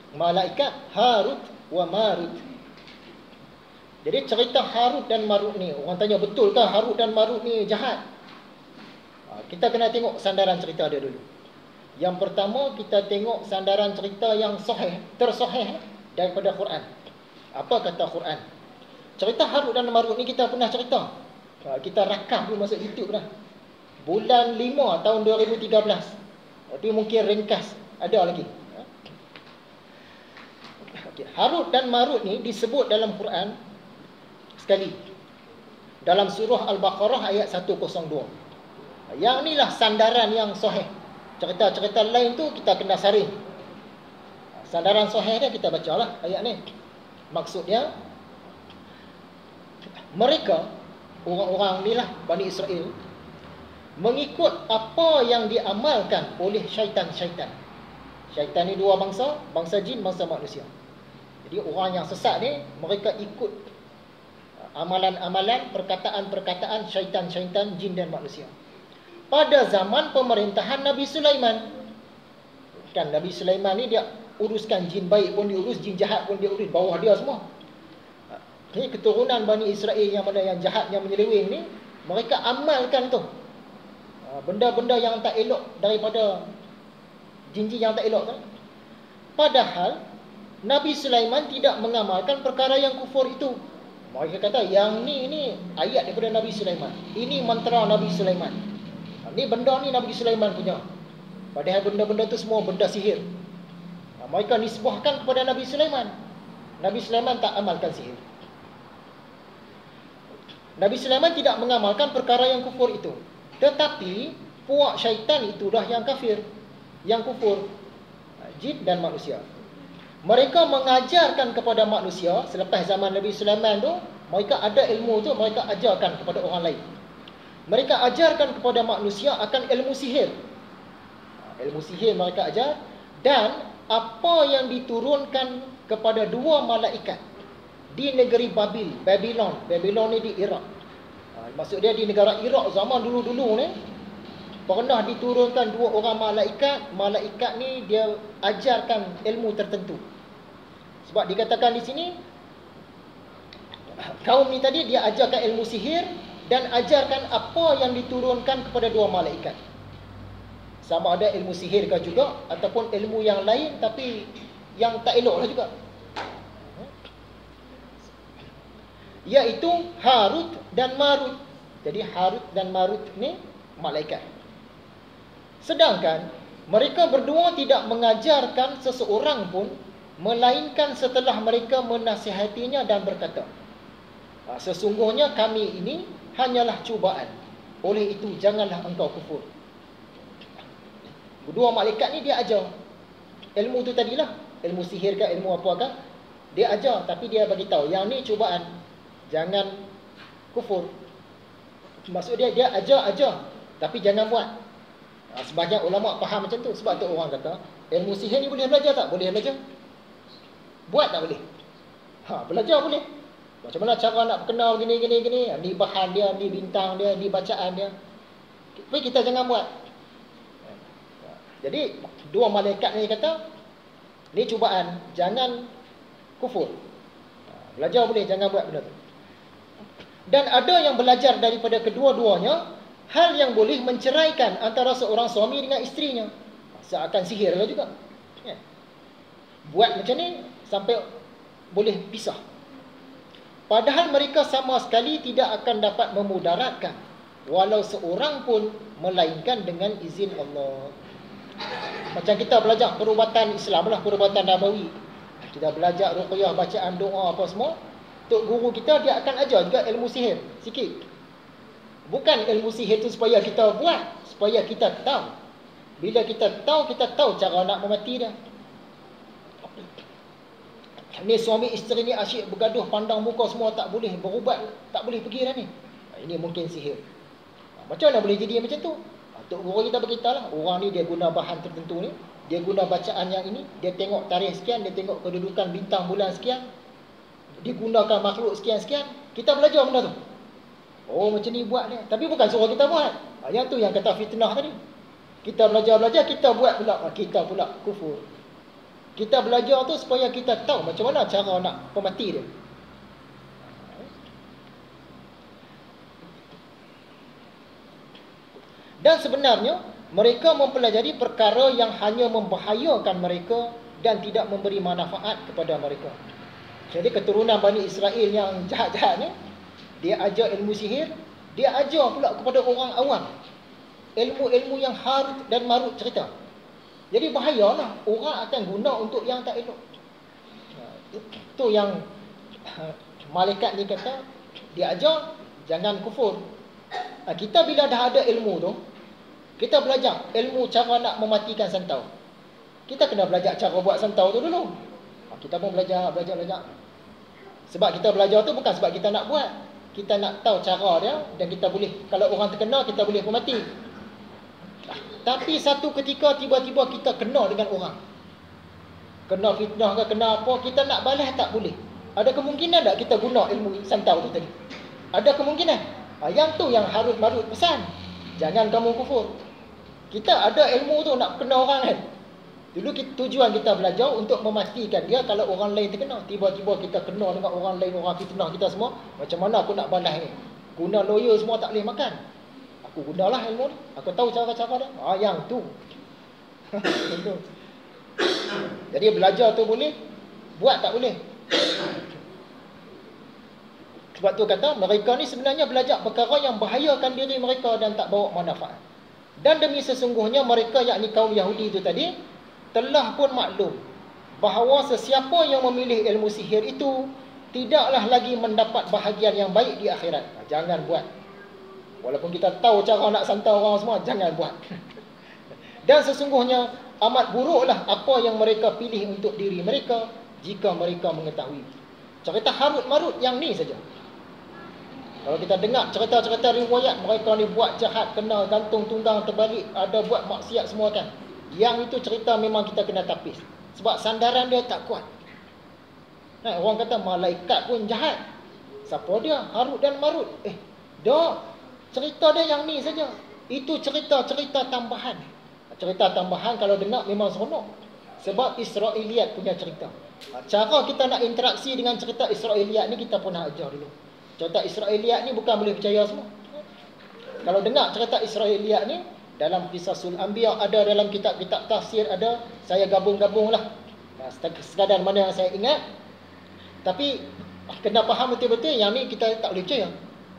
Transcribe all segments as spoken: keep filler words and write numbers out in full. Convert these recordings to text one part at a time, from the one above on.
malaikat Harut wa Marut. Jadi cerita Harut dan Marut ni, orang tanya betul ke Harut dan Marut ni jahat? Ha, kita kena tengok sandaran cerita dia dulu. Yang pertama, kita tengok sandaran cerita yang sahih, tersahih daripada Quran. Apa kata Quran? Cerita Harut dan Marut ni kita pernah cerita. Ha, kita rakam dulu masuk YouTube dah. Bulan lima tahun dua ribu tiga belas. Tapi mungkin ringkas ada lagi. Okay. Harut dan Marut ni disebut dalam Quran sekali. Dalam surah Al-Baqarah ayat seratus dua. Yang inilah sandaran yang sahih. Cerita-cerita lain tu kita kena saring. Sandaran sahih dia kita bacalah ayat ni. Maksudnya mereka, orang-orang ni lah Bani Israel, mengikut apa yang diamalkan oleh syaitan-syaitan. Syaitan ni dua bangsa, bangsa jin, bangsa manusia. Jadi orang yang sesat ni, mereka ikut amalan-amalan, perkataan-perkataan syaitan-syaitan jin dan manusia. Pada zaman pemerintahan Nabi Sulaiman, kan Nabi Sulaiman ni dia uruskan jin baik pun diurus, jin jahat pun dia urus, bawah dia semua. Ini keturunan Bani Israel yang mana yang jahat, yang menyeleweng ni, mereka amalkan tu. Benda-benda yang tak elok daripada jin-jin yang tak elok kan. Padahal Nabi Sulaiman tidak mengamalkan perkara yang kufur itu. Mereka kata yang ni ni ayat daripada Nabi Sulaiman. Ini mantra Nabi Sulaiman. Ni benda ni Nabi Sulaiman punya. Padahal benda-benda tu semua benda sihir. Mereka nisbahkan kepada Nabi Sulaiman. Nabi Sulaiman tak amalkan sihir. Nabi Sulaiman tidak mengamalkan perkara yang kufur itu. Tetapi puak syaitan itulah yang kafir, yang kufur, jin dan manusia. Mereka mengajarkan kepada manusia selepas zaman Nabi Sulaiman tu, mereka ada ilmu tu, mereka ajarkan kepada orang lain. Mereka ajarkan kepada manusia akan ilmu sihir. Ilmu sihir mereka ajar, dan apa yang diturunkan kepada dua malaikat di negeri Babil, Babylon. Babylon ni di Iraq. Ha, maksud dia di negara Iraq zaman dulu-dulu ni pernah diturunkan dua orang malaikat. Malaikat ni dia ajarkan ilmu tertentu. Sebab dikatakan di sini kaum ni tadi dia ajarkan ilmu sihir dan ajarkan apa yang diturunkan kepada dua malaikat. Sama ada ilmu sihir ke juga ataupun ilmu yang lain tapi yang tak elok lah juga. Iaitu Harut dan Marut. Jadi Harut dan Marut ni malaikat. Sedangkan mereka berdua tidak mengajarkan seseorang pun, melainkan setelah mereka menasihatinya dan berkata, sesungguhnya kami ini hanyalah cubaan. Oleh itu janganlah engkau kufur. Kedua malaikat ni dia ajar ilmu tu tadilah, ilmu sihir ke ilmu apa ke, dia ajar tapi dia bagi tahu yang ni cubaan. Jangan kufur. Maksud dia, dia ajar-ajar tapi jangan buat. Ha, sebahagian ulama faham macam tu. Sebab tu orang kata ilmu sihir ni boleh belajar tak? Boleh belajar. Buat tak boleh? Ha, belajar boleh. Macam mana cara nak kenal gini gini gini, ni bahan dia, ni bintang dia, ni bacaan dia. Tapi kita jangan buat. Jadi dua malaikat ni kata ni cubaan, jangan kufur. Belajar boleh, jangan buat benda tu. Dan ada yang belajar daripada kedua-duanya hal yang boleh menceraikan antara seorang suami dengan isterinya. Seakan sihir juga. Ya. Buat macam ni sampai boleh pisah. Padahal mereka sama sekali tidak akan dapat memudaratkan walau seorang pun melainkan dengan izin Allah. Macam kita belajar perubatan Islam lah, perubatan Nabawi. Kita belajar ruqyah, bacaan doa apa semua. Tok guru kita dia akan ajar juga ilmu sihir sikit. Bukan ilmu sihir tu supaya kita buat, supaya kita tahu. Bila kita tahu, kita tahu cara nak memati dia. Ni suami isteri ni asyik bergaduh, pandang muka semua tak boleh berubat, tak boleh pergi dah ni. Ini mungkin sihir. Macam mana boleh jadi macam tu? Tok guru kita beritahu lah, orang ni dia guna bahan tertentu ni, dia guna bacaan yang ini, dia tengok tarikh sekian, dia tengok kedudukan bintang bulan sekian, digunakan makhluk sekian-sekian. Kita belajar benda tu. Oh macam ni buat dia. Tapi bukan suruh kita buat. Yang tu yang kata fitnah tadi. Kita belajar-belajar, kita buat pula. Kita pula kufur. Kita belajar tu supaya kita tahu macam mana cara nak pemati dia. Dan sebenarnya mereka mempelajari perkara yang hanya membahayakan mereka dan tidak memberi manfaat kepada mereka. Jadi keturunan Bani Israel yang jahat-jahat ni, dia ajar ilmu sihir, dia ajar pula kepada orang awam ilmu-ilmu yang harut dan marut cerita. Jadi bahayalah, orang akan guna untuk yang tak elok. Itu yang malaikat ni kata, dia ajar jangan kufur. Kita bila dah ada ilmu tu, kita belajar ilmu cara nak mematikan santau. Kita kena belajar cara buat santau tu dulu. Kita pun belajar, belajar, belajar. Sebab kita belajar tu bukan sebab kita nak buat. Kita nak tahu cara dia dan kita boleh, kalau orang terkena, kita boleh pun mati. Tapi satu ketika tiba-tiba kita kena dengan orang. Kena fitnah ke, kena apa, kita nak balas tak boleh. Ada kemungkinan tak kita guna ilmu santau tu tadi? Ada kemungkinan. Yang tu yang harut marut pesan. Jangan kamu kufur. Kita ada ilmu tu nak kena orang kan. Dulu kita, tujuan kita belajar untuk memastikan dia kalau orang lain terkena. Tiba-tiba kita kena dengan orang lain, orang fitnah kita semua. Macam mana aku nak balas ni? Guna lawyer semua tak boleh makan. Aku gunalah ilmu ni. Aku tahu cara-cara dia. Ah, yang tu. Jadi belajar tu boleh, buat tak boleh. Sebab tu kata mereka ni sebenarnya belajar perkara yang bahayakan diri mereka dan tak bawa manfaat. Dan demi sesungguhnya mereka, yakni kaum Yahudi itu tadi, telah pun maklum bahawa sesiapa yang memilih ilmu sihir itu tidaklah lagi mendapat bahagian yang baik di akhirat. Jangan buat. Walaupun kita tahu cara nak santau orang semua, jangan buat. Dan sesungguhnya amat buruklah apa yang mereka pilih untuk diri mereka jika mereka mengetahui. Cerita harut marut yang ni saja. Kalau kita dengar cerita-cerita riwayat mereka ni buat jahat, kena gantung tunggang terbalik, ada buat maksiat semua kan. Yang itu cerita memang kita kena tapis. Sebab sandaran dia tak kuat. Nah, orang kata malaikat pun jahat. Siapa dia? Harut dan marut. Eh, dah. Cerita dia yang ni saja. Itu cerita-cerita tambahan. Cerita tambahan kalau dengar memang seronok. Sebab Israiliyat punya cerita. Cara kita nak interaksi dengan cerita Israiliyat ni kita pun nak ajar dulu. Cerita Israiliyat ni bukan boleh percaya semua. Kalau dengar cerita Israiliyat ni, dalam Qisasul Anbiya ada, dalam kitab-kitab tafsir ada, saya gabung-gabunglah. Sekadar mana yang saya ingat. Tapi kena faham betul-betul yang ni kita tak boleh percaya.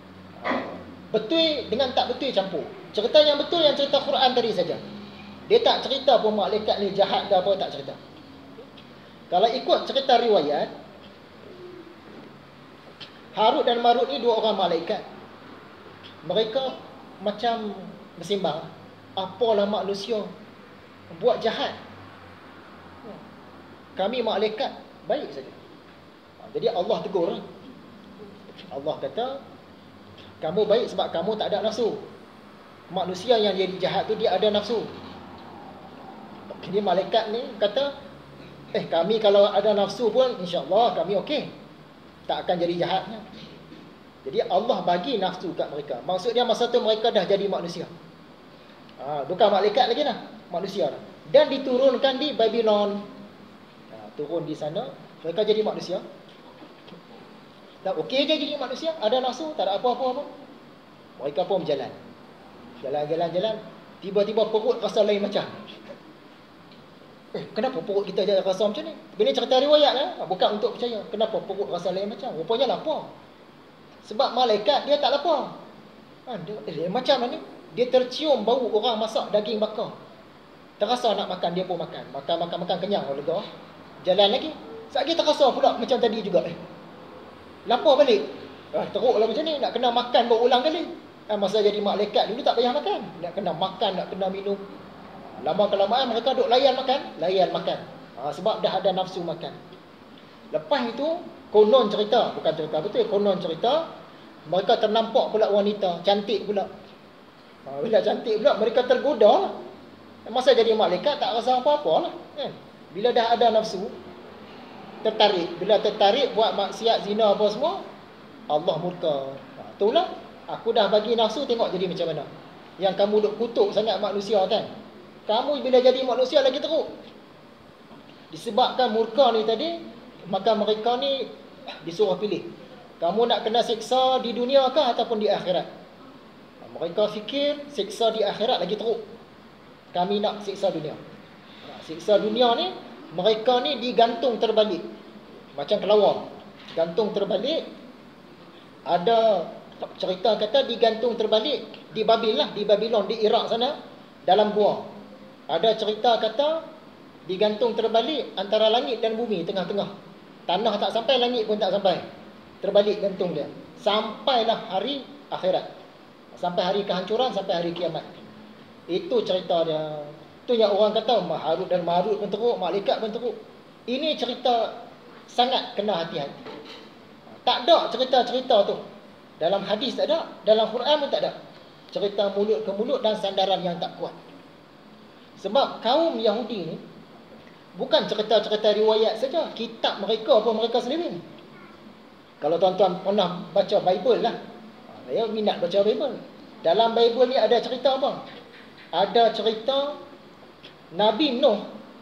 Betul dengan tak betul campur. Cerita yang betul yang cerita Quran tadi saja. Dia tak cerita pun malaikat ni jahat ke apa, tak cerita. Kalau ikut cerita riwayat, Harut dan Marut ni dua orang malaikat. Mereka macam bersimbang. Apalah manusia buat jahat. Kami malaikat baik saja. Jadi Allah tegur. Allah kata, kamu baik sebab kamu tak ada nafsu. Manusia yang jadi jahat tu dia ada nafsu. Jadi malaikat ni kata, eh kami kalau ada nafsu pun insya-Allah kami okey. Tak akan jadi jahatnya. Jadi Allah bagi nafsu kat mereka. Maksudnya masa tu mereka dah jadi manusia. Ha, bukan malaikat lagi dah, manusia dah. Dan diturunkan di Babylon. Ha, turun di sana, mereka jadi manusia. Tak okey je jadi manusia, ada nafsu, tak ada apa-apa pun. Mereka pun berjalan. Jalan-jalan-jalan, tiba-tiba perut rasa lain macam. Eh, kenapa perut kita jadi rasa macam ni? Ini cerita riwayat lah, bukan untuk percaya. Kenapa perut rasa lain macam? Rupanya lapar. Sebab malaikat dia tak lapar. Ha, dia, eh, macam mana ni? Dia tercium bau orang masak daging bakar. Terasa nak makan, dia pun makan. Makan-makan-makan kenyang, lega. Jalan lagi. Sekali terasa pula macam tadi juga. Eh, lapar balik. Ah, teruklah macam ni, nak kena makan berulang kali. Ah, masa jadi malaikat dulu tak payah makan. Nak kena makan, nak kena minum. Lama-kelamaan mereka duk layan makan, layan makan. Ah, sebab dah ada nafsu makan. Lepas itu, konon cerita, bukan cerita betul, konon cerita, mereka ternampak pula wanita, cantik pula. Ah, bila cantik pula, mereka tergoda. Masa jadi malaikat tak rasa apa-apa lah. Kan? Bila dah ada nafsu, tertarik. Bila tertarik buat maksiat, zina apa semua, Allah murka. Ha, itulah, aku dah bagi nafsu, tengok jadi macam mana. Yang kamu duk kutuk sangat manusia kan. Kamu bila jadi manusia lagi teruk. Disebabkan murka ni tadi, maka mereka ni disuruh pilih. Kamu nak kena siksa di dunia kah ataupun di akhirat? Mereka fikir siksa di akhirat lagi teruk. Kami nak siksa dunia. Siksa dunia ni, mereka ni digantung terbalik. Macam kelawar. Gantung terbalik. Ada cerita kata digantung terbalik di Babil lah, di Babylon, di Iraq sana, dalam gua. Ada cerita kata digantung terbalik antara langit dan bumi, tengah-tengah. Tanah tak sampai, langit pun tak sampai. Terbalik gantung dia. Sampailah hari akhirat. Sampai hari kehancuran, sampai hari kiamat. Itu cerita dia. Itu yang orang kata Harut dan Marut pun teruk, malaikat pun teruk. Ini cerita sangat kena hati-hati. Tak ada cerita-cerita tu. Dalam hadis tak ada, dalam Quran pun tak ada. Cerita mulut ke mulut dan sandaran yang tak kuat. Sebab kaum Yahudi ni bukan cerita-cerita riwayat saja, kitab mereka pun mereka sendiri. Kalau tuan-tuan pernah baca Bible lah, saya minat baca Bible. Dalam Bible ni ada cerita apa? Ada cerita Nabi Nuh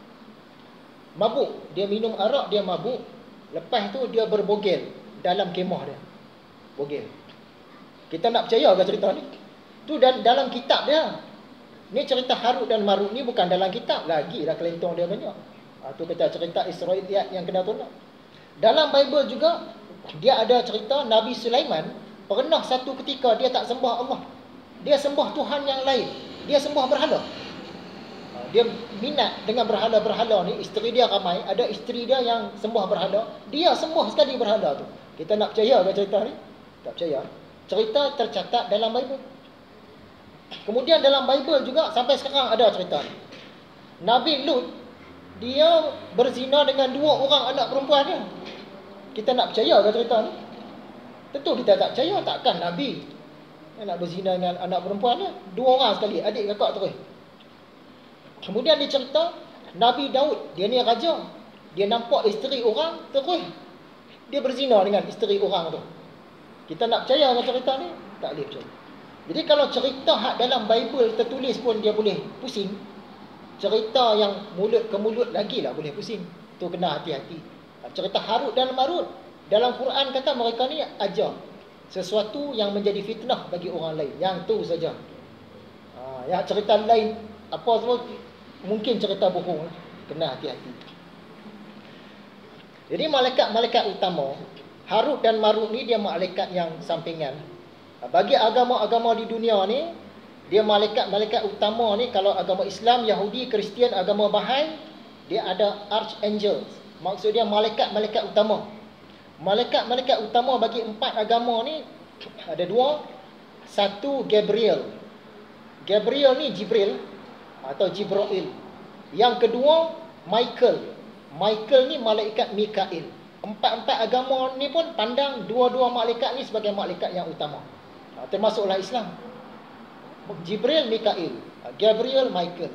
mabuk, dia minum arak, dia mabuk. Lepas tu dia berbogel dalam kemah dia. Bogel. Kita nak percaya ke cerita ni? Tu dalam kitab dia. Ni cerita Harut dan Marut ni bukan dalam kitab. Lagi dah kelentong dia banyak. Ha, tu kita cerita Israiliyat yang kena tolak. Dalam Bible juga, dia ada cerita Nabi Sulaiman pernah satu ketika dia tak sembah Allah. Dia sembah Tuhan yang lain. Dia sembah berhala. Ha, dia minat dengan berhala-berhala ni. Isteri dia ramai. Ada isteri dia yang sembah berhala. Dia sembah sekali berhala tu. Kita nak percaya ke cerita ni? Tak percaya. Cerita tercatat dalam Bible. Kemudian dalam Bible juga sampai sekarang ada cerita ni. Nabi Lut, dia berzina dengan dua orang anak perempuan dia. Kita nak percaya ke cerita ni? Tentu kita tak percaya. Takkan Nabi nak berzina dengan anak perempuan dia. Dua orang sekali, adik kakak terus. Kemudian dia cerita Nabi Daud, dia ni raja. Dia nampak isteri orang, terus dia berzina dengan isteri orang tu. Kita nak percaya dengan cerita ni? Tak boleh percaya. Jadi kalau cerita hak dalam Bible tertulis pun dia boleh pusing. Cerita yang mulut ke mulut lagilah boleh pusing. Tu kena hati-hati. Cerita Harut dan Marut, dalam Quran kata mereka ni ajar sesuatu yang menjadi fitnah bagi orang lain. Yang tu saja. Ha, yang cerita lain apa semua mungkin cerita bohong. Kena hati-hati. Jadi malaikat-malaikat utama Harut dan Marut ni dia malaikat yang sampingan. Bagi agama-agama di dunia ni, dia malaikat-malaikat utama ni. Kalau agama Islam, Yahudi, Kristian, agama Bahai, dia ada archangels. Maksud dia malaikat-malaikat utama. Malaikat-malaikat utama bagi empat agama ni ada dua. Satu Gabriel. Gabriel ni Jibril atau Jibril. Yang kedua Michael. Michael ni malaikat Mikail. Empat-empat agama ni pun pandang dua-dua malaikat ni sebagai malaikat yang utama. Ha, termasuklah Islam. Jibril, Mikail. Gabriel, Michael.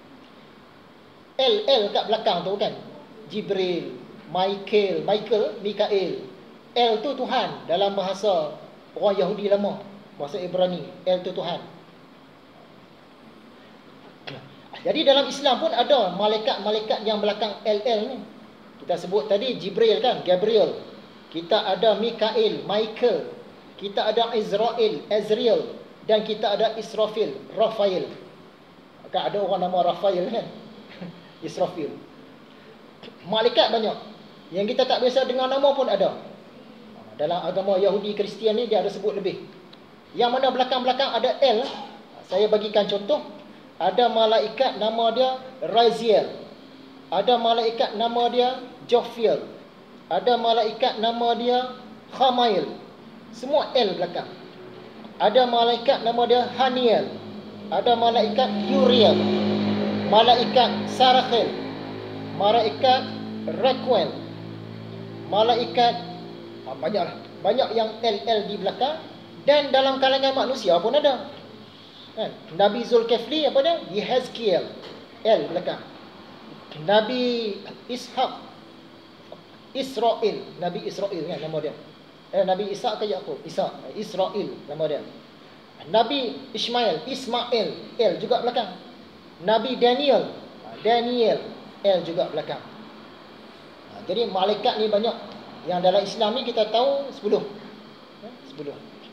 L, L kat belakang tu kan. Jibril, Michael, Michael, Mikail. L tu Tuhan dalam bahasa orang Yahudi lama. Bahasa Ibrani. L tu Tuhan. Jadi dalam Islam pun ada malaikat-malaikat yang belakang L L ni. Kita sebut tadi Jibril kan, Gabriel. Kita ada Mikail, Michael. Kita ada Israel, Azriel. Dan kita ada Israfil, Rafael. Kan ada orang nama Rafael kan. Israfil. Malaikat banyak. Yang kita tak biasa dengar nama pun ada. Dalam agama Yahudi, Kristian ni dia ada sebut lebih. Yang mana belakang-belakang ada L. Saya bagikan contoh. Ada malaikat nama dia Raziel. Ada malaikat nama dia Jophiel. Ada malaikat nama dia Khamail. Semua L belakang. Ada malaikat nama dia Haniel. Ada malaikat Uriel. Malaikat Sarakhel. Malaikat Raquel. Malaikat ah, banyaklah. Banyak yang L L di belakang. Dan dalam kalangan manusia pun ada. Kan? Nabi Zulkifli apa dia? Yehezkiel. L belakang. Nabi Ishaq, Israel, Nabi Israel kan nama dia. Eh, Nabi Ishaq ke Yaqub? Ishaq, Israel nama dia. Nabi Ismail, Ismail, L juga belakang. Nabi Daniel, Daniel, L juga belakang. Jadi malaikat ni banyak. Yang dalam Islam ni kita tahu sepuluh. sepuluh.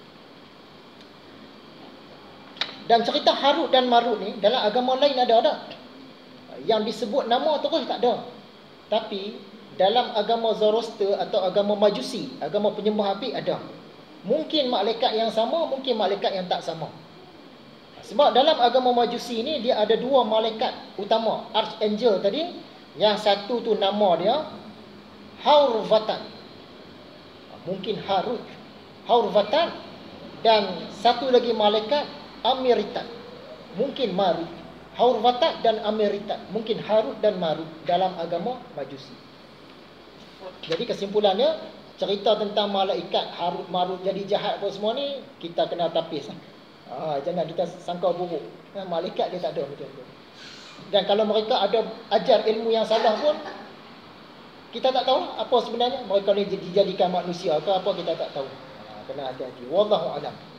Dan cerita Harut dan Marut ni dalam agama lain ada ada. Yang disebut nama terus tak ada. Tapi dalam agama Zoroaster atau agama Majusi, agama penyembah api ada. Mungkin malaikat yang sama, mungkin malaikat yang tak sama. Sebab dalam agama Majusi ni dia ada dua malaikat utama, Archangel tadi. Yang satu tu nama dia Haurvatan. Mungkin Harut, Haurvatan. Dan satu lagi malaikat Amiritat. Mungkin Marut. Haurvatan dan Amiritat. Mungkin Harut dan Marut dalam agama Majusi. Jadi kesimpulannya, cerita tentang malaikat Harut Marut jadi jahat apa semua ni, kita kena tapis. Ha, jangan kita sangka buruk. Ha, malaikat dia tak ada macam tu. Dan kalau mereka ada ajar ilmu yang salah pun, kita tak tahu apa sebenarnya. Mereka ni dijadikan manusia ke apa, kita tak tahu. Ha, kena hati-hati. Wallahu a'lam.